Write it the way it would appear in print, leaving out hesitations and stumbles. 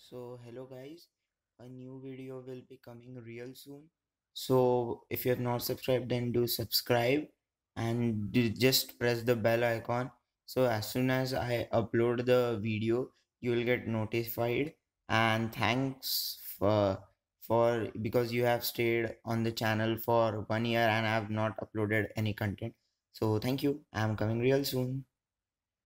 So hello guys, a new video will be coming real soon. So if you have not subscribed, then do subscribe and just press the bell icon. So as soon as I upload the video, you will get notified. And thanks for because you have stayed on the channel for 1 year and I have not uploaded any content. So thank you. I am coming real soon.